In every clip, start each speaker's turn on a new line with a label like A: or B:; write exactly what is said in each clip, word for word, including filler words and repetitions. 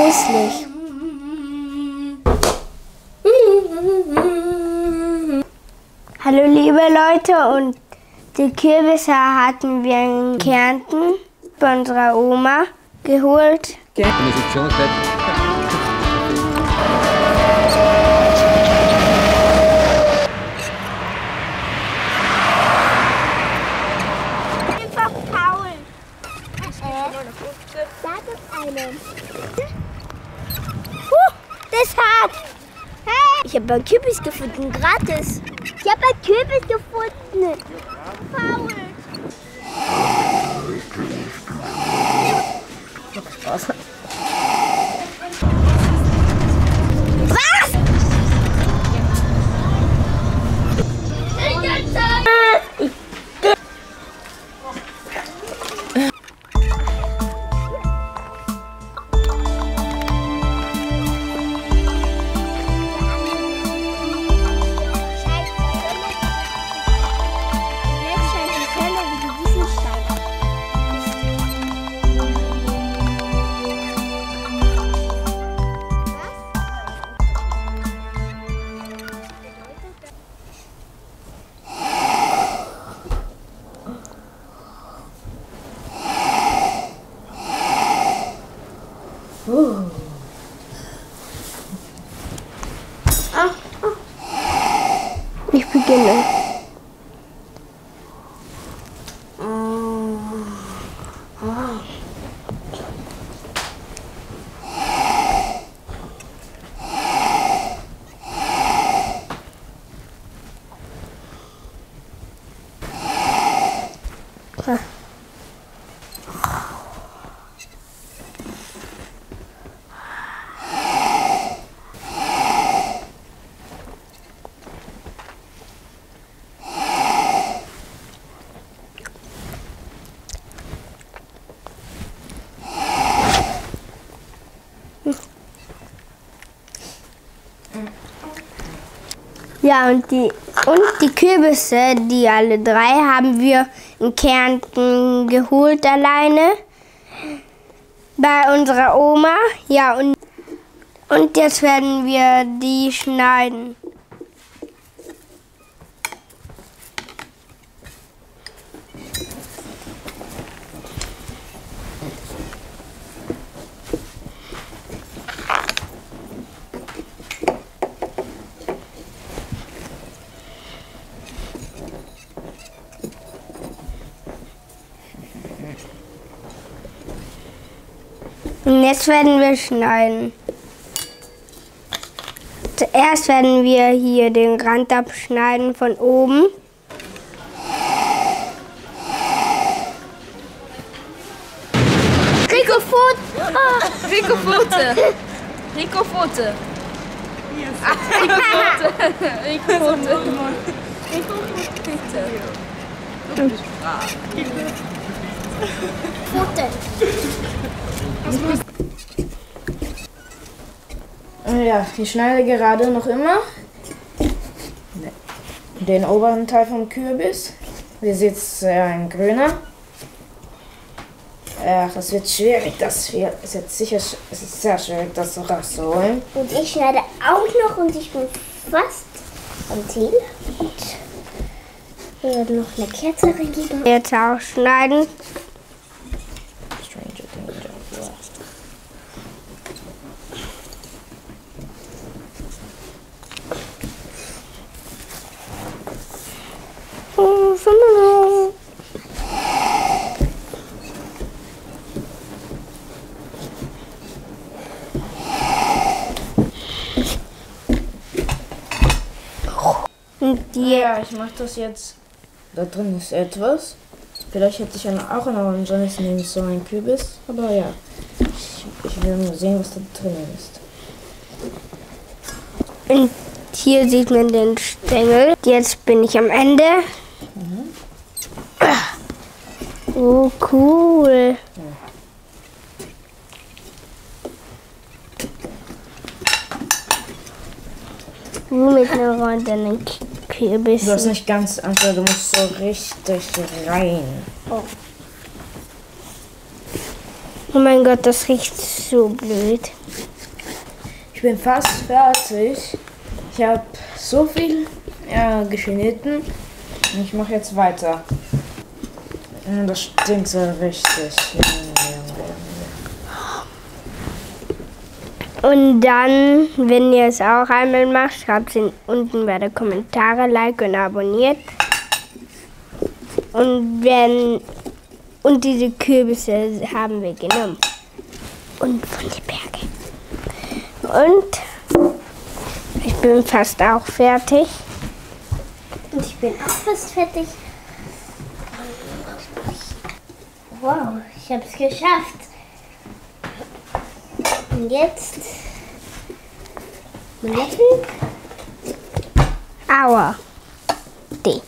A: genüsslich. Hallo liebe Leute, und die Kürbisse hatten wir in Kärnten bei unserer Oma geholt.
B: Okay.
A: Das ist hart. Hey. Ich habe einen Kürbis gefunden, gratis. Ich habe einen Kürbis gefunden. Faul.
B: Was?
A: Uh. Ah, ah. Ich beginne. Oh. Oh. Ah. Ja, und die, und die Kürbisse, die alle drei, haben wir in Kärnten geholt alleine bei unserer Oma. Ja, und, und jetzt werden wir die schneiden. Und jetzt werden wir schneiden. Zuerst werden wir hier den Rand abschneiden von oben. Rico Pfote!
C: Oh. Rico Pfote! Rico Pfote! Ach, Rico Pfote! Rico Pfote! Rico Pfote! Du bist brav.
A: Pfote!
D: Ja, ich schneide gerade noch immer den oberen Teil vom Kürbis. Ihr seht, es ist ein grüner. Ach, es wird schwierig, das hier. Es ist sicher, es ist sehr schwierig, das so rauszuholen.
A: Und ich schneide auch noch, und ich bin fast am Ziel. Und wir werden noch eine Kerze reingeben. Jetzt auch schneiden.
D: Stranger Danger.
A: Oh, so Und die
D: Ja, ich mache das jetzt. Da drin ist etwas. Vielleicht hätte ich auch noch einen Jonas nehmen so einen Kürbis. Aber ja, ich, ich will nur sehen, was da drin ist.
A: Und hier sieht man den Stängel. Jetzt bin ich am Ende. Mhm. Oh, cool. Ja. Nur mit einer runden Kürbis.
D: Du hast nicht ganz einfach, du musst so richtig rein.
A: Oh. Oh mein Gott, das riecht so blöd.
D: Ich bin fast fertig. Ich habe so viel ja, geschnitten und ich mache jetzt weiter. Das stinkt so richtig.
A: Und dann, wenn ihr es auch einmal macht, schreibt es unten bei den Kommentaren, like und abonniert. Und wenn und diese Kürbisse haben wir genommen. Und von den Bergen. Und ich bin fast auch fertig.
B: Und ich bin auch fast fertig. Wow, ich habe es geschafft. Und jetzt Buletten.
A: Aua. Die.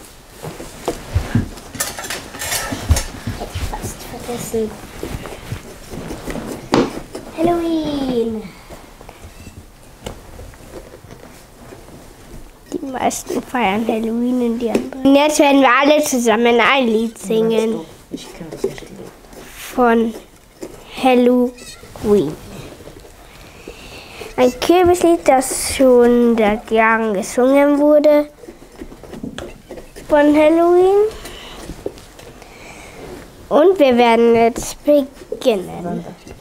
B: Hätte ich fast vergessen. Halloween.
A: Die meisten feiern Halloween in die anderen. Und jetzt werden wir alle zusammen ein Lied singen.
D: Ich kann das nicht.
A: Von Halloween. Ein Kürbislied, das schon seit Jahren gesungen wurde. Von Halloween. Und wir werden jetzt beginnen.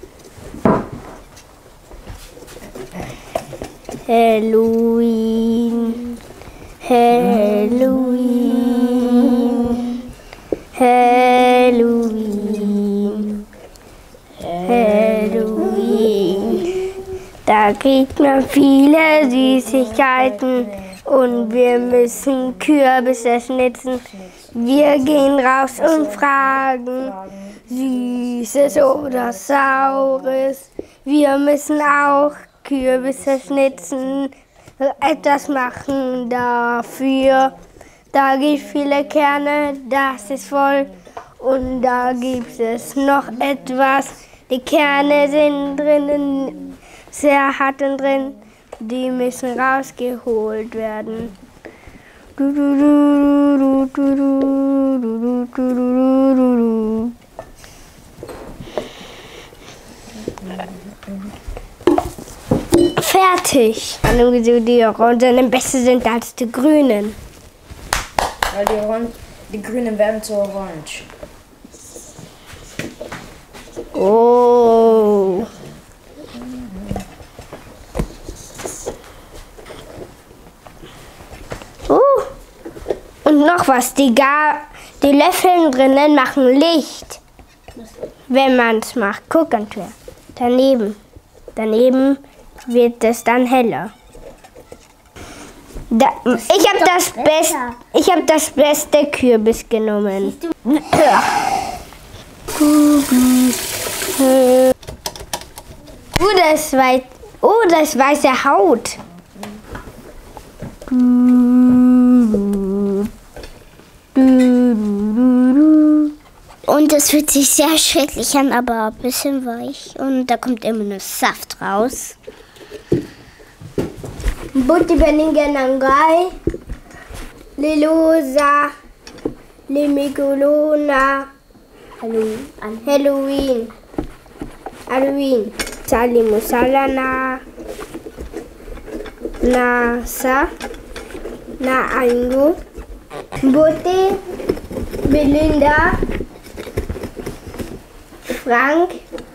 A: Halloween, Halloween, Halloween, Halloween. Da kriegt man viele Süßigkeiten und wir müssen Kürbisse schnitzen. Wir gehen raus und fragen, Süßes oder Saures. Wir müssen auch Kürbisse schnitzen, etwas machen dafür. Da gibt es viele Kerne, das ist voll. Und da gibt es noch etwas. Die Kerne sind drinnen, sehr hart und drin. Die müssen rausgeholt werden. Du, du, du, du, du, du, du, du, du, du. Fertig. Die Orangen besser sind als die Grünen.
D: Weil die, Orange, die Grünen werden zu orange.
A: Oh. Oh. Und noch was, die, Gar die Löffel drinnen machen Licht. Wenn man es macht. Guck, Antwer. Daneben. Daneben wird es dann heller. Da, ich habe das, Best, ich hab das beste Kürbis genommen. Oh, das, wei oh, das weiße Haut.
B: Und es fühlt sich sehr schrecklich an, aber ein bisschen weich. Und da kommt immer nur Saft raus.
A: Buti Beningenangai, Lilosa, Limikolona, Halloween, Halloween, Halloween, Salimusalana, Nasa, Na Angu, Buti, Belinda, Frank.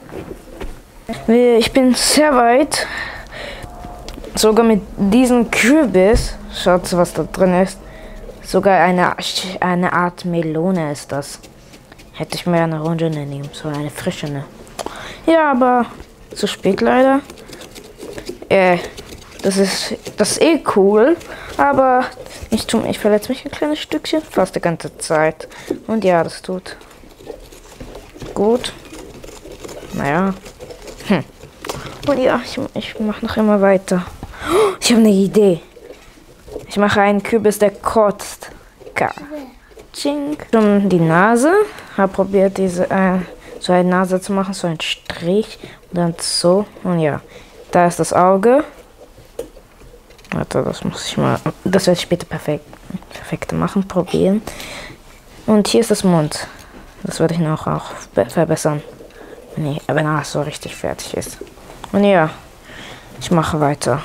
D: Ich bin sehr weit. Sogar mit diesem Kürbis, schaut was da drin ist. Sogar eine, eine Art Melone ist das. Hätte ich mir eine Orangene nehmen, so eine frische. Ja, aber zu spät leider. Äh, das ist, das ist eh cool, aber ich, tu, ich verletze mich ein kleines Stückchen, fast die ganze Zeit. Und ja, das tut gut. Naja. Hm. Und ja, ich, ich mache noch immer weiter. Ich habe eine Idee. Ich mache einen Kürbis, der kotzt. Katschink. Um die Nase. Habe probiert, diese äh, so eine Nase zu machen, so ein Strich. Und dann so. Und ja, da ist das Auge. Warte, das muss ich mal. Das werde ich später perfekt, perfekt machen, probieren. Und hier ist das Mund. Das werde ich noch auch verbessern. Nee, wenn er so richtig fertig ist. Und ja, ich mache weiter.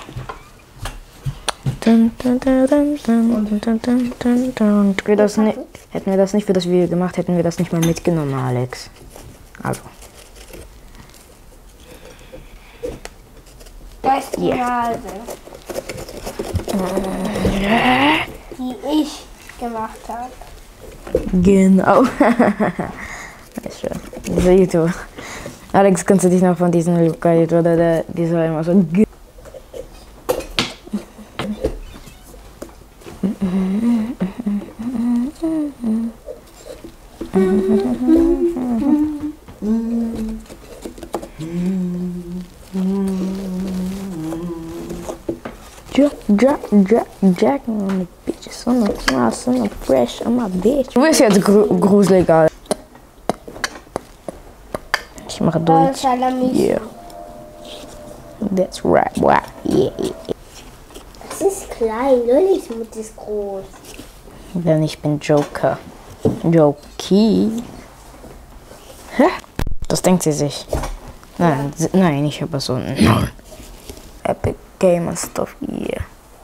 D: Dun, dun, dun, dun, dun, dun, dun, dun, dun. Wir das nicht, hätten wir das nicht für das Video gemacht, hätten wir das nicht mal mitgenommen, Alex. Also.
A: Das ist die Nase, die ich gemacht habe.
D: Genau. Ist schön. Sieh du. Alex, kannst du dich noch von diesem Luca, oder der, dieser immer so. Jack, Jack, Jack, Jack, on the beaches, on the grass, on the fresh, on my bitch. Du bist jetzt gru gruseliger. Ich mache durch. Yeah. That's right, wow. Yeah, yeah.
B: Das ist klein, Lillys Mutter ist groß.
D: Denn ich bin Joker. Jokey. Hä? Das denkt sie sich. Nein, ja. Nein, ich habe so ein Epic Gamer Stuff hier.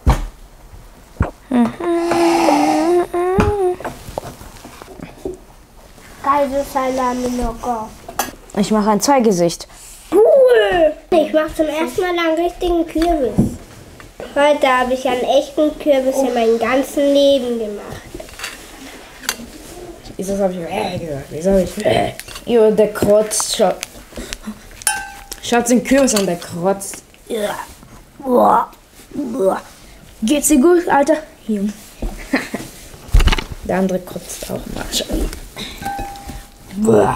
A: Kaisersalami locker.
D: Ich mache ein Zweigesicht.
A: Cool! Ich mache zum ersten Mal einen richtigen Kürbis. Heute habe ich einen echten Kürbis in meinem ganzen Leben gemacht.
D: Wieso habe ich äh gesagt? Wieso habe ich äh? Jo, der kotzt. Schaut. Schaut den Kürbis an, der kotzt. Ja. Boah. Boah. Geht's dir gut, Alter? Junge. Der andere kotzt auch mal. Boah.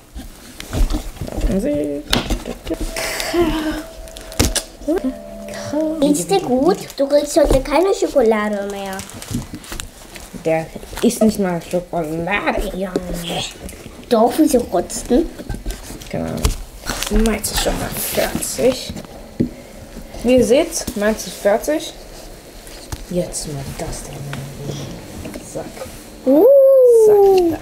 B: Geht's dir gut? Du kriegst heute keine Schokolade mehr.
D: Der isst nicht mal Schokolade, Junge.
B: Doch, wieso rotzt du?
D: Genau. Meinst du schon mal fertig? Wie ihr seht, meinst du fertig? Jetzt mal das denn. Zack.
B: Uh.
D: Zack.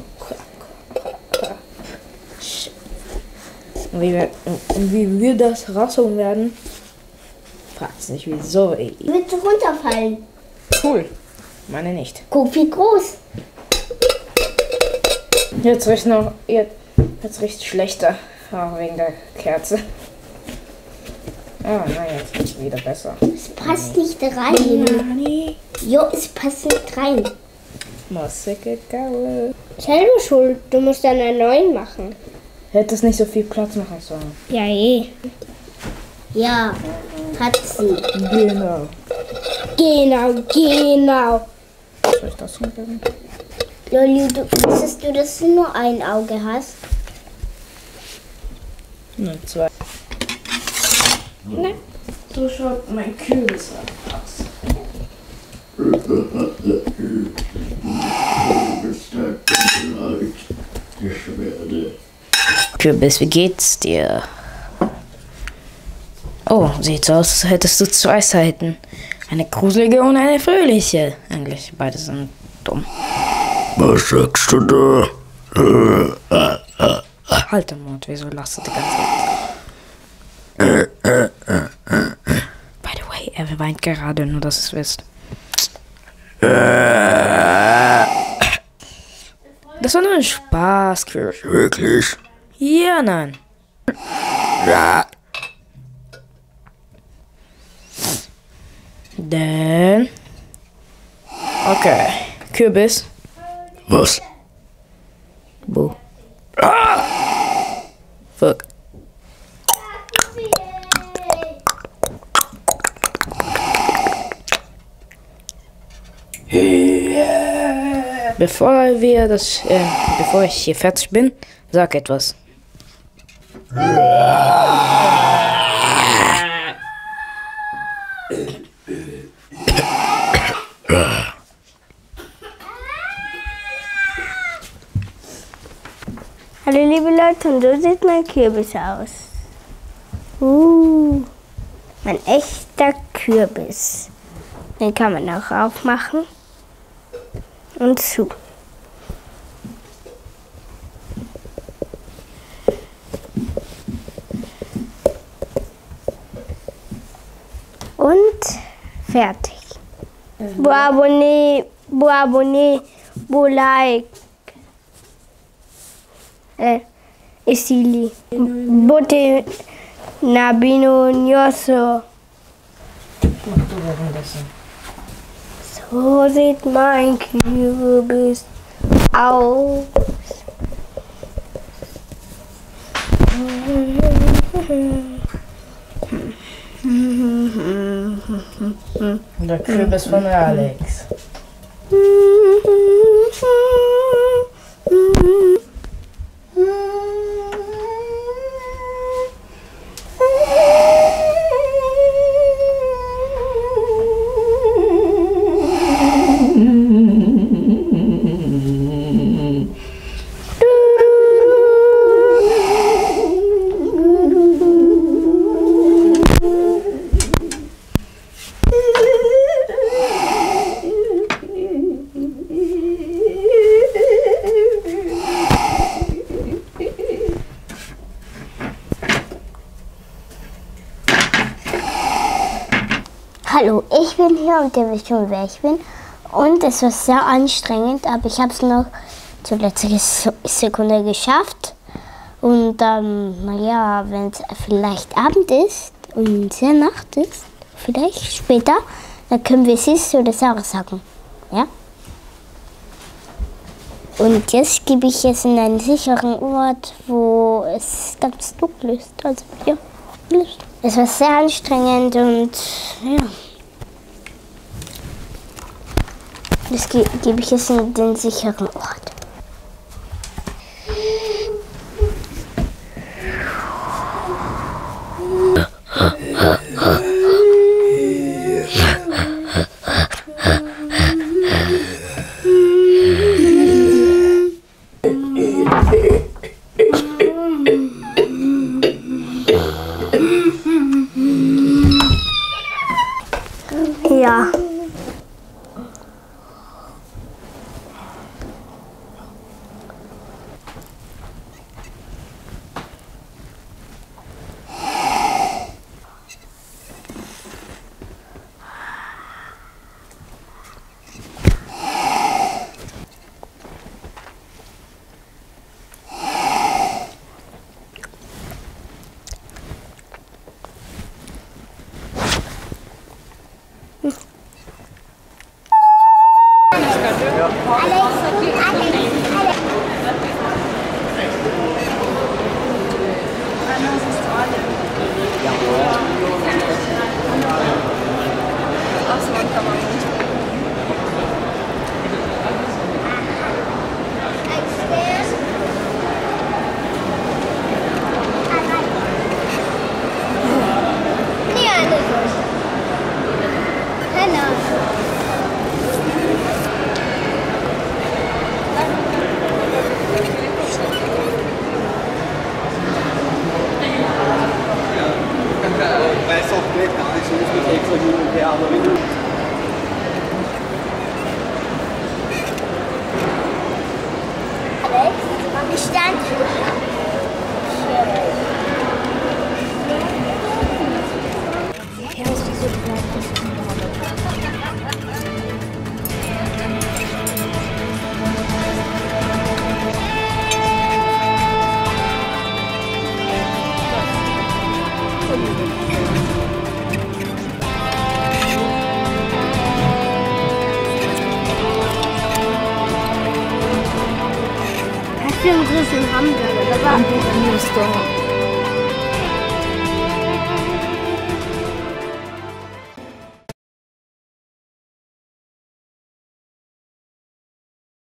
D: Und wie wir, und wie wir das rausholen werden, fragt sich wieso. Ey.
B: Willst du runterfallen?
D: Cool. Meine nicht.
B: Guck, wie groß.
D: Jetzt riecht noch. Jetzt, jetzt riecht schlechter. Auch wegen der Kerze. Ah, nein, jetzt ist es wieder besser.
B: Es passt nicht rein.
D: Nani?
B: Jo, es passt nicht rein.
D: Masseke Gaue.
A: Selber schuld, du musst dann einen neuen machen.
D: Hättest nicht so viel Platz machen sollen.
A: Ja, eh.
B: Ja, hat sie.
D: Genau.
A: Genau, genau.
D: Soll ich das hingeben?
B: Lolli, du wusstest du, dass du nur ein Auge hast?
D: Nur zwei.
A: Ne?
D: So schaut mein Kürbis aus. Kürbis, wie geht's dir? Oh, sieht so aus, als hättest du zwei Seiten. Eine gruselige und eine fröhliche. Eigentlich, beide sind dumm.
E: Was sagst du da?
D: Halt den Mund, wieso lachst du die ganze Zeit? By the way, er weint gerade, nur dass ihr es wisst. Das war nur ein Spaß, Kürbis.
E: Wirklich?
D: Ja, nein.
E: Ja.
D: Dann. Okay. Kürbis.
E: Was?
D: Wo? Ah! Fuck. Yeah. Bevor wir das, äh, bevor ich hier fertig bin, sag etwas.
A: Hallo liebe Leute, und so sieht mein Kürbis aus. Uh, ein echter Kürbis. Den kann man auch aufmachen und zu. fertig. Vous abonnez, vous abonnez, vous like. Eh, Isili. Bote Nabino Nyoso. So sieht mein Kürbis aus.
D: Der Kürbis von Alex.
B: Hallo, ich bin hier und ihr wisst schon, wer ich bin. Und es war sehr anstrengend, aber ich habe es noch zur letzten Sekunde geschafft. Und ähm, naja, wenn es vielleicht Abend ist und sehr Nacht ist, vielleicht später, dann können wir Sis oder Sarah sagen. Ja? Und jetzt gebe ich es in einen sicheren Ort, wo es ganz dunkel ist. Also, ja, es war sehr anstrengend und ja. Jetzt ge gebe ich es in den sicheren Ort.
A: Ja. Hast du einen Griff in Hamburg? Da war ein Restaurant.